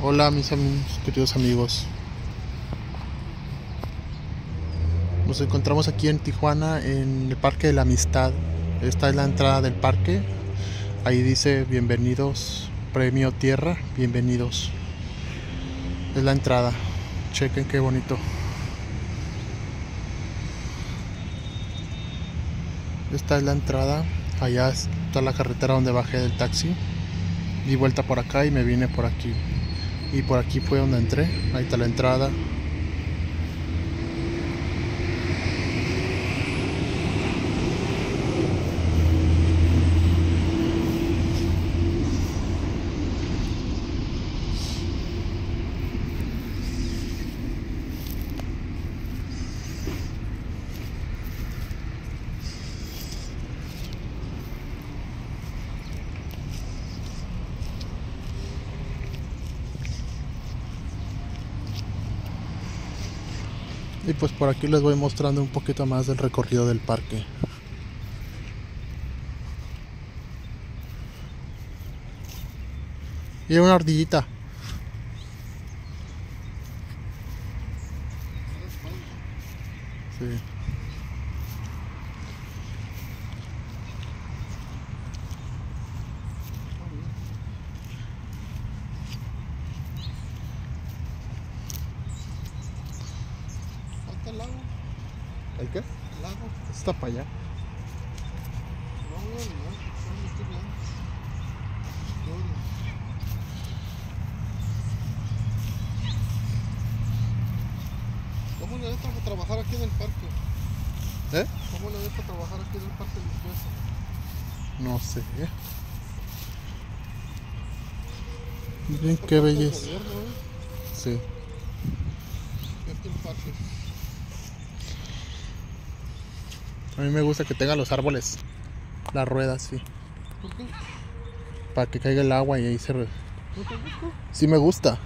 Hola mis queridos amigos. Nos encontramos aquí en Tijuana en el Parque de la Amistad. Esta es la entrada del parque. Ahí dice bienvenidos, Premio Tierra, bienvenidos. Es la entrada. Chequen qué bonito. Esta es la entrada. Allá está la carretera donde bajé del taxi. Di vuelta por acá y me vine por aquí. Y por aquí fue donde entré. Ahí está la entrada. Y pues por aquí les voy mostrando un poquito más del recorrido del parque. Y hay una ardillita. Sí. ¿Falta el lago? ¿El qué? ¿El lago? Está para allá. No, no, no estoy viendo. ¿Cómo le deja trabajar aquí en el parque? ¿Eh? ¿Cómo le deja trabajar aquí en el parque Lisboa? No sé. Miren qué belleza. Sí. Aquí el parque. A mí me gusta que tenga los árboles, las ruedas, sí. ¿Por qué? Para que caiga el agua y ahí se... ¿No te gusta? Sí me gusta.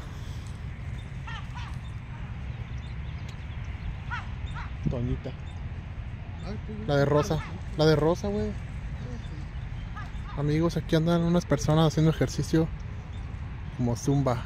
Toñita. Ay, pues, La de rosa. La de rosa, güey. Amigos, aquí andan unas personas haciendo ejercicio como zumba.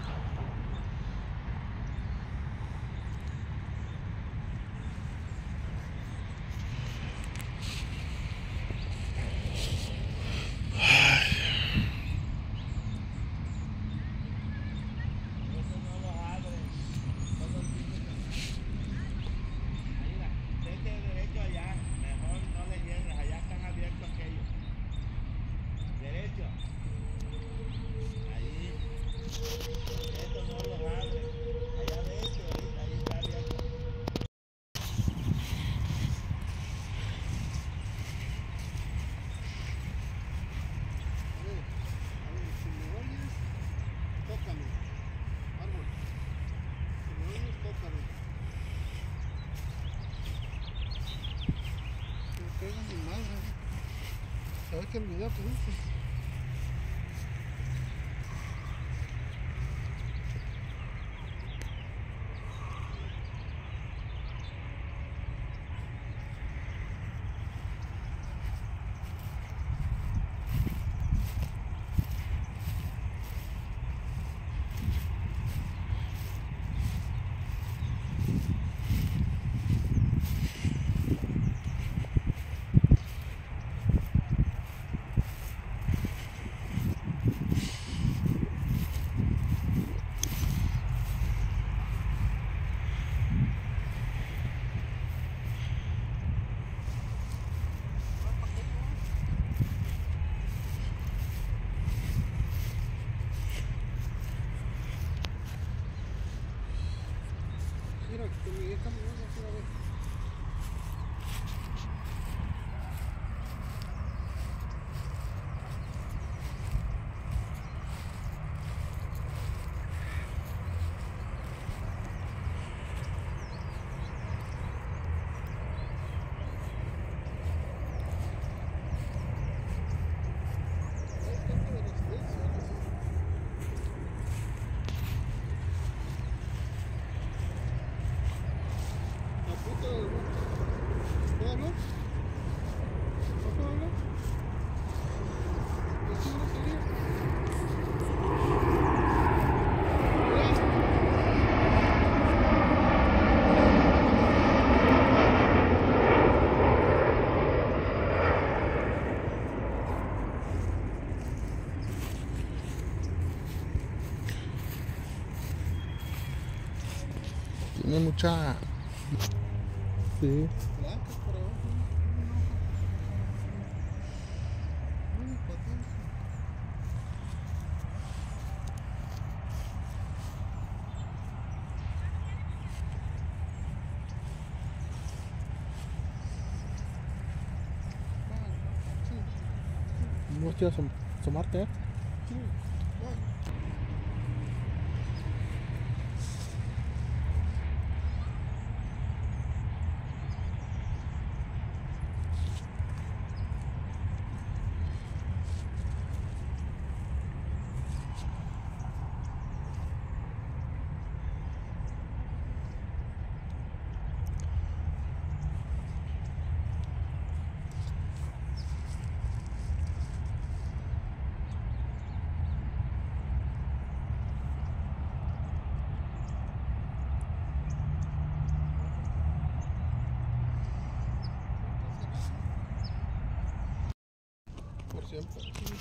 Si me oyes, tócame. Árbol. Si me oyes, tócame. Me pega mi madre. ¿Sabes que el video te dice? Mira, que me voy caminando otra vez. La puta Tiene mucha... Sí. Blancas por abajo. Muy potente. No quiero asomarte, ¿eh? Sí, vale. Por siempre.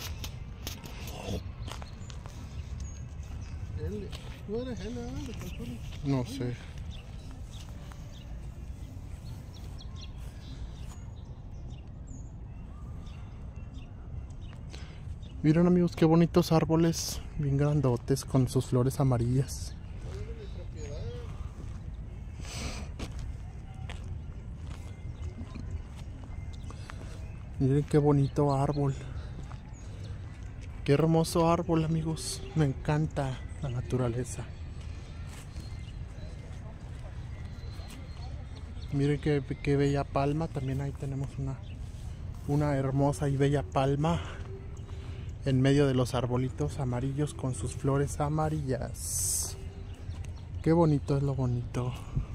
L. ¿Tú eres L, de calzón? No sé. Miren amigos, qué bonitos árboles, bien grandotes con sus flores amarillas. Oye, de mi propiedad. Miren qué bonito árbol. Qué hermoso árbol amigos, me encanta la naturaleza. Miren qué bella palma, también ahí tenemos una hermosa y bella palma en medio de los arbolitos amarillos con sus flores amarillas. Qué bonito es lo bonito.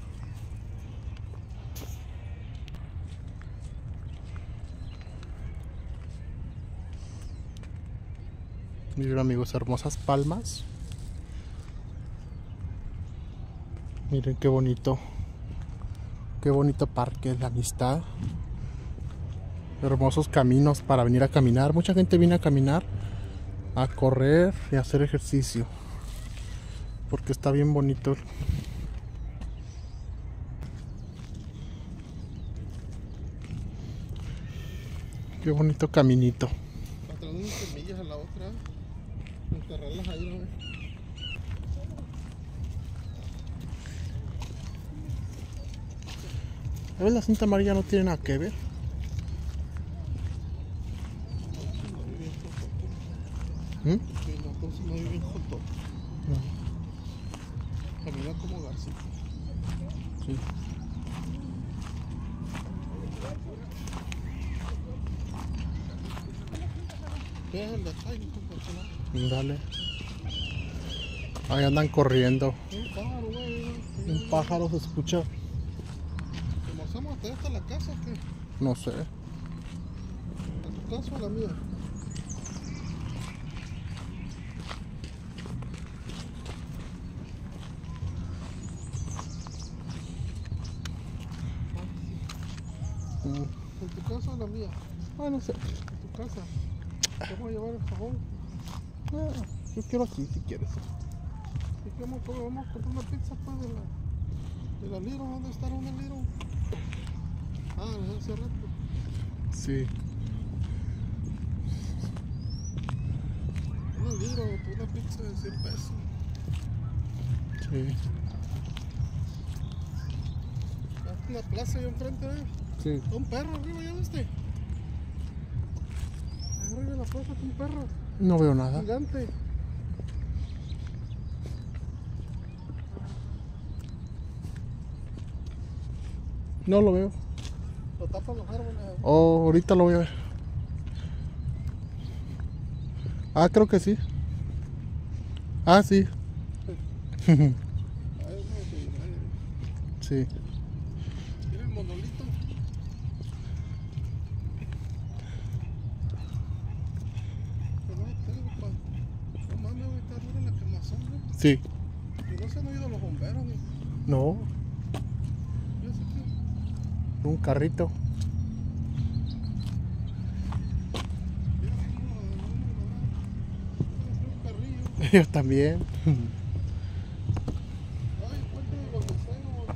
Miren amigos, hermosas palmas. Miren qué bonito parque La Amistad. Hermosos caminos para venir a caminar. Mucha gente viene a caminar, a correr y a hacer ejercicio, porque está bien bonito. Qué bonito caminito. Para traer unas semillas a la otra. Enterrarlas ahí, ¿no? A ver, la cinta amarilla no tiene nada que ver. ¿Mm? Sí, no, entonces no vive en Joto. Camina como García. Sí. ¿Qué es el de acá? Dale. Ahí andan corriendo. Un pájaro, güey. Un pájaro se escucha. ¿Cómo hacemos hasta esta la casa o qué? No sé. ¿A tu casa o a la mía? ¿En tu casa o la mía? No sé. En tu casa. ¿Te voy a llevar el jabón? Yo quiero aquí si quieres. ¿Y qué vamos a comer? Vamos a comprar una pizza pues de la Little. ¿Dónde está una Little? Ah, de hace rato. Sí. Una Little, una pizza de 100 pesos. Sí. Está una plaza ahí enfrente, ¿eh? Sí. Está un perro arriba, ¿ya viste? Arriba de la plaza está un perro No veo nada. gigante. No lo veo. Lo tapan los árboles. Oh, ahorita lo voy a ver. Ah, creo que sí. Ah, sí. Ahí no, Sí. mira el monolito. Pero no tengo pa. No mames, güey, está dura la quemazón, güey. Sí. Y no se han oído los bomberos, ni. No. Yo sé que. Un carrito. Mira cómo un perrillo. Yo también. Ay, cuéntame los deseos.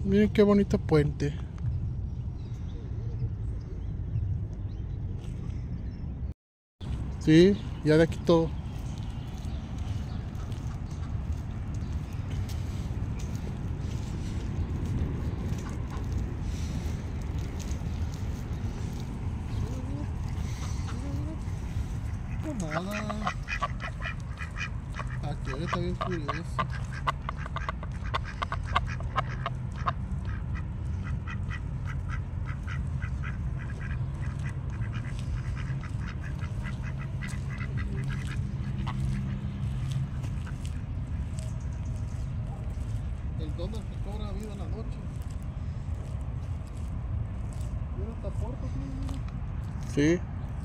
Miren qué bonito puente. Sí, ya de aquí todo. Nada. Aquí está bien curioso. El dólar que cobra vida en la noche. Mira hasta puerto, mira. Sí.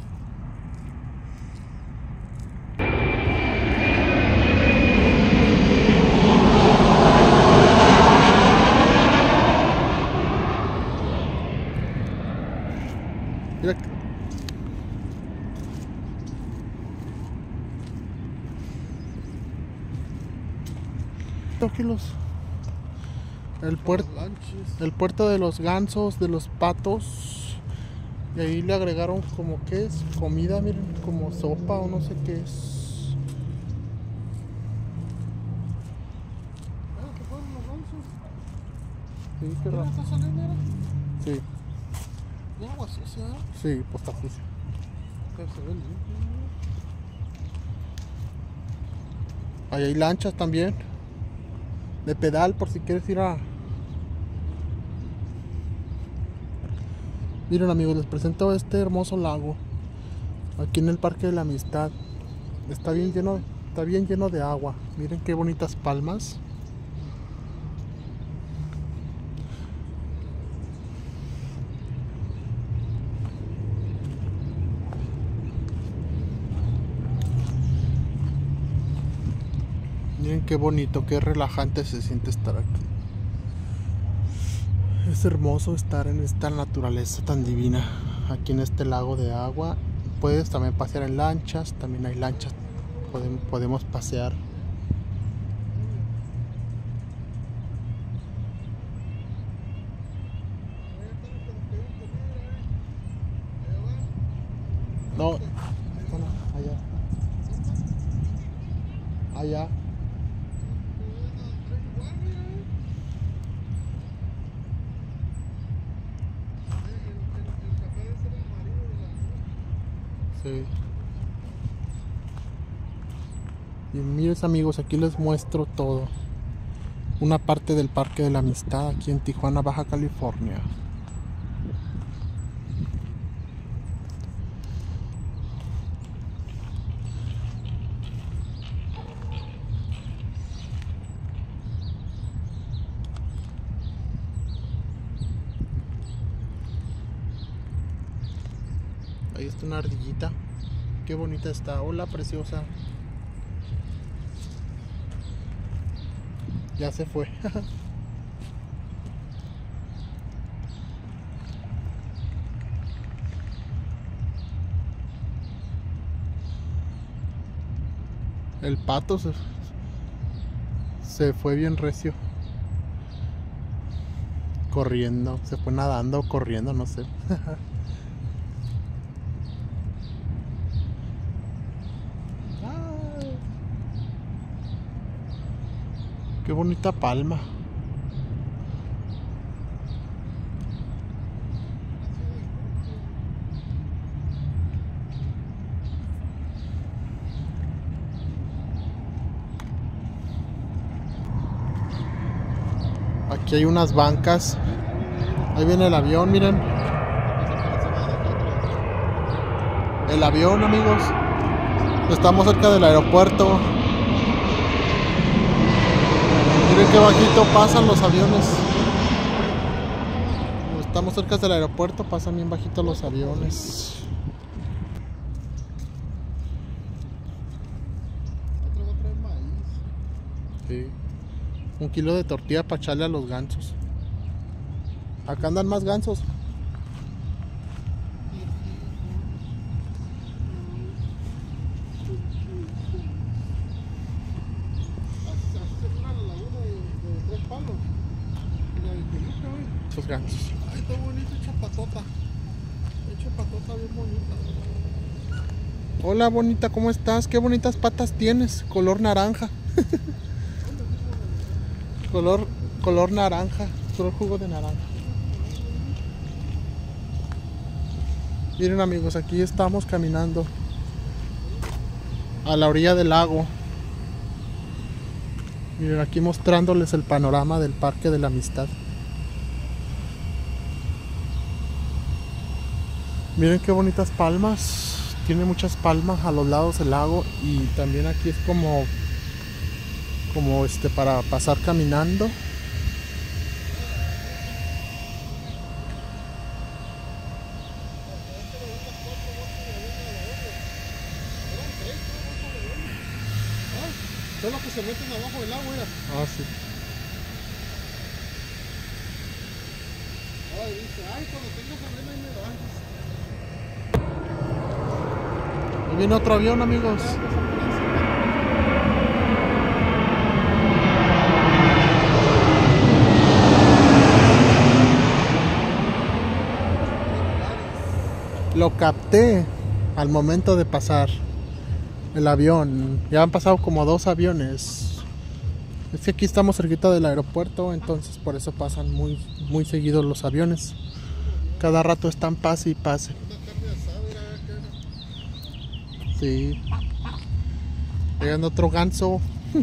Mira. Aquí el puerto de los gansos, de los patos. Y ahí le agregaron como que es comida, miren, como sopa o no sé qué es. ¿Qué fueron los gansos? Sí, qué Mira, raro. está saliendo, mira. Sí, Y agua sucia, ¿eh? sí, pues está sucio. Que se ve limpio. Ahí hay lanchas también. De pedal por si quieres ir a... Miren amigos, les presento este hermoso lago. Aquí en el Parque de la Amistad. Está bien lleno de agua. Miren qué bonitas palmas. Miren qué bonito, qué relajante se siente estar aquí. Es hermoso estar en esta naturaleza tan divina, aquí en este lago de agua. Puedes también pasear en lanchas, también hay lanchas, podemos pasear. No, no, allá. Allá. Sí. Y miren amigos, aquí les muestro todo. Una parte del Parque de la Amistad aquí en Tijuana, Baja California. Ahí está una ardillita. Qué bonita está. Hola, preciosa. Ya se fue. El pato se fue bien recio. Corriendo. Se fue nadando o corriendo, no sé. Qué bonita palma. Aquí hay unas bancas. Ahí viene el avión, miren. El avión, amigos. Estamos cerca del aeropuerto. Miren qué bajito pasan los aviones. Como estamos cerca del aeropuerto, pasan bien bajito los aviones. Otro va a traer maíz. Sí. 1 kilo de tortilla para echarle a los gansos. Acá andan más gansos. Así se cura la laguna de 3 palos. Y la de Felipe. bonitos gansos. Ay, está bonito, hecha patota. Hecha patota bien bonita. Hola, bonita, ¿cómo estás? Qué bonitas patas tienes, color naranja. color naranja, color jugo de naranja. Miren, amigos, aquí estamos caminando a la orilla del lago. Miren, aquí mostrándoles el panorama del Parque de la Amistad. Miren qué bonitas palmas. Tiene muchas palmas a los lados del lago. Y también aquí es como para pasar caminando. Son los que se meten abajo del agua, mira. Ah, sí. Ay, dice, ay, cuando tengas arena ahí me bajas. Ahí viene otro avión, amigos. Lo capté al momento de pasar el avión. Ya han pasado como 2 aviones. Es que aquí estamos cerquita del aeropuerto, entonces por eso pasan muy seguidos los aviones. Cada rato están pase y pase. Sí. Llegando otro ganso.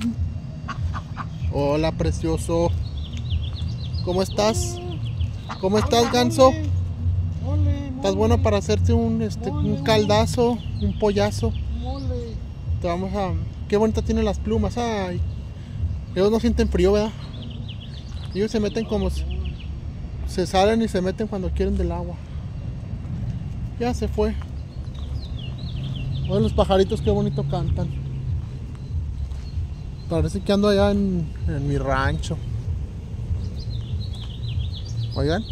Hola, precioso. ¿Cómo estás? ¿Cómo estás, ganso? ¿Estás bueno para hacerte un caldazo, un pollazo? Te vamos a... Qué bonita tienen las plumas. Ay. Ellos no sienten frío, ¿verdad? Ellos se meten como... Se salen y se meten cuando quieren del agua. Ya se fue. Oye, los pajaritos qué bonito cantan. Parece que ando allá en mi rancho. Oigan.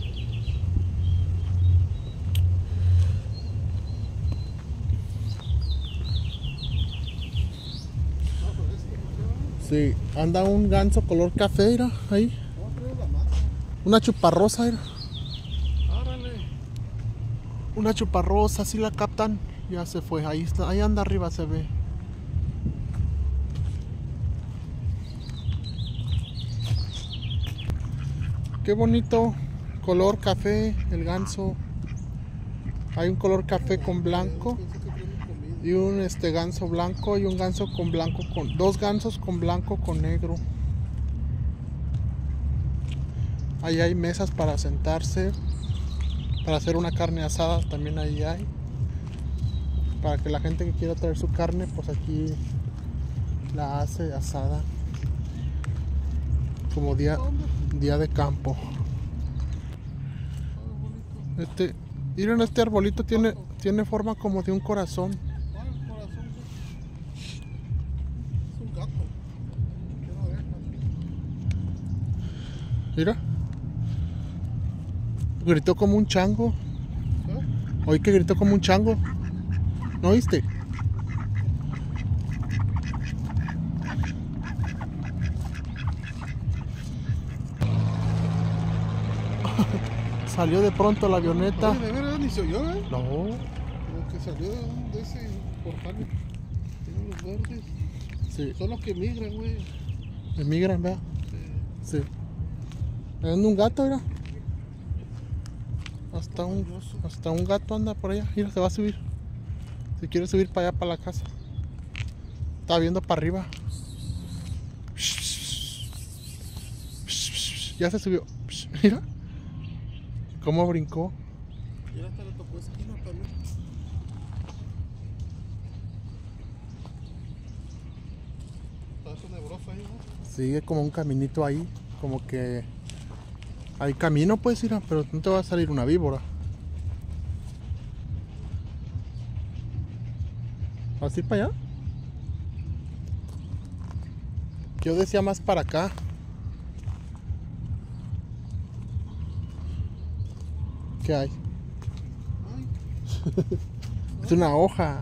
Sí, anda un ganso color café, mira, ahí. Una chuparrosa, mira. Una chuparrosa, si la captan. Ya se fue, ahí está, ahí anda arriba, se ve. Qué bonito color café el ganso. Hay un color café con blanco y un ganso blanco y un ganso con blanco, con 2 gansos con blanco con negro. Ahí hay mesas para sentarse, para hacer una carne asada, también ahí hay. Para que la gente que quiera traer su carne, pues aquí la hace asada. Como día de campo. Miren, este arbolito tiene forma como de un corazón. Es un gato. Tiene orejas. Mira. Gritó como un chango. Oí que gritó como un chango. ¿No oíste? Salió de pronto la avioneta. Oye, de verdad ni se oyó, ¿eh? No. Como que salió de ese portal. Tienen los verdes. Sí. Son los que migran, güey. Emigran, ¿verdad? Sí. Sí. Anda un gato, mira. Curioso. Hasta un gato anda por allá. Mira, se va a subir. Si quiere subir para allá, para la casa. Está viendo para arriba. Ya se subió. Mira. ¿Cómo brincó? Mira, hasta le tocó esquina también. Está tenebroso ahí, ¿no? Sigue como un caminito ahí. Como que hay camino, puedes ir, pero no te va a salir una víbora. ¿Vas a ir para allá? Yo decía más para acá. ¿Qué hay? Ay. Es una hoja.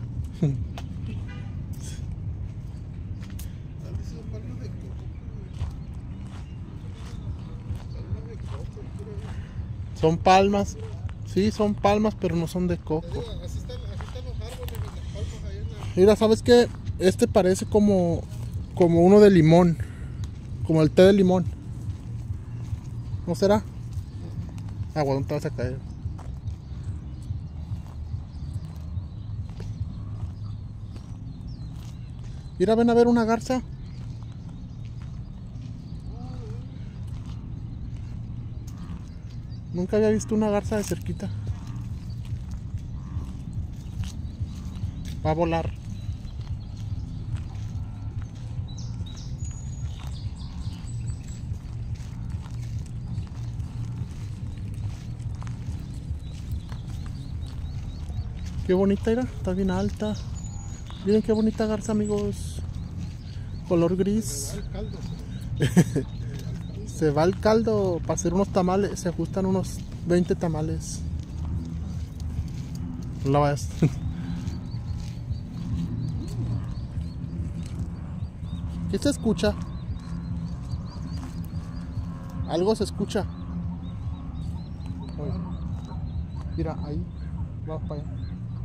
Son palmas. Sí, son palmas, pero no son de coco. Te digo, así están los árboles de las palmas ahí en la... Mira, ¿sabes qué? Este parece como uno de limón. Como el té de limón. ¿No será? Agua, ¿dónde te vas a caer? Mira, ven a ver una garza. Nunca había visto una garza de cerquita. Va a volar. Qué bonita era, está bien alta. Miren qué bonita garza, amigos. Color gris. El caldo. Se va el caldo para hacer unos tamales. Se ajustan unos 20 tamales. No la vayas. ¿Qué se escucha? Algo se escucha. Oye. Mira, ahí. Va para allá.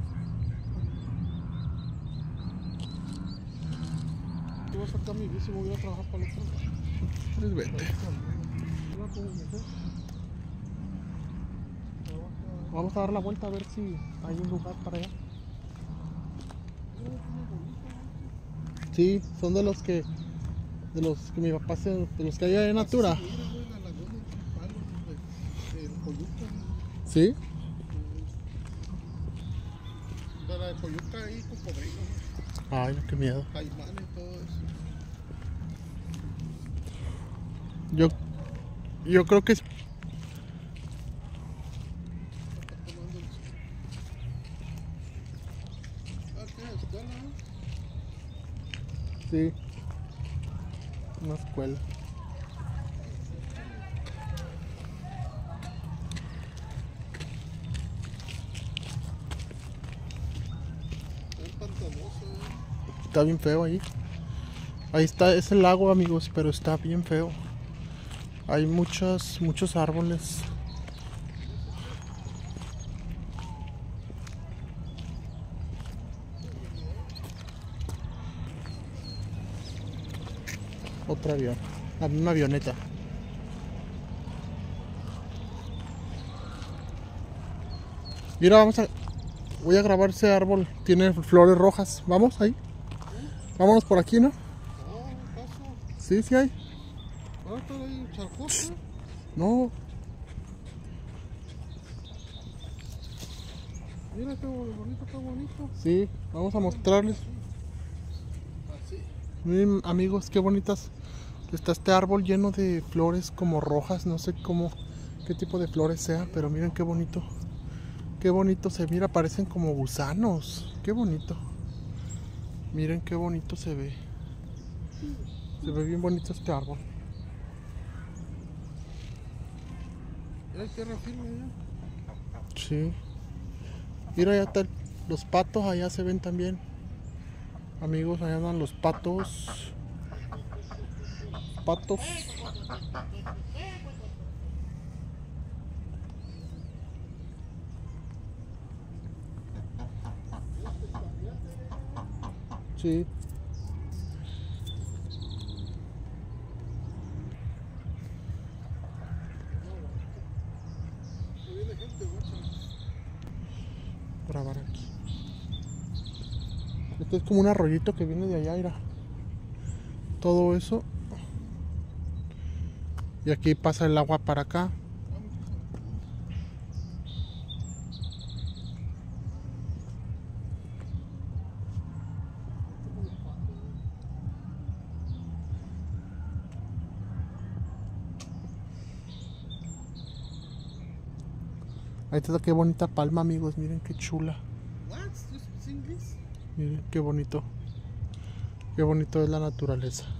Yo voy a sacar mi bici y voy a ir a trabajar para el otro. Pues vete. Vamos a dar la vuelta a ver si hay un lugar para allá. Sí, son de los que mi papá de los que hay allá en Natura. ¿Sí? De la de Coyuca ahí, cocodrilos, Ay, no, qué miedo. caimanes y todo eso. Yo creo que es... ¿Qué es? ¿Escuela? Sí. Una escuela. Es pantanoso, Está bien feo ahí. Ahí está, es el lago, amigos, pero está bien feo. Hay muchos árboles. Otro avión. Una avioneta. Mira, voy a grabar ese árbol. Tiene flores rojas. ¿Vamos ahí? Vámonos por aquí, ¿no? No, paso. Sí, sí hay. Ahora está ahí charcoso. No. Mira qué bonito, qué bonito. Sí, vamos a mostrarles. Así. Miren, amigos, qué bonitas. Está este árbol lleno de flores como rojas. No sé qué tipo de flores sea, pero miren qué bonito. Qué bonito se mira, parecen como gusanos. Qué bonito. Miren qué bonito se ve. Se ve bien bonito este árbol. Mira, hay tierra firme ya. Sí. Mira, allá están los patos, allá se ven también. Amigos, allá andan los patos. Patos. Sí. No viene gente, guacha. Grabar aquí. Este es como un arroyito que viene de allá, mira. Todo eso. Y aquí pasa el agua para acá. Ahí está, qué bonita palma, amigos. Miren qué chula. What? You speak English? Miren qué bonito. Qué bonito es la naturaleza.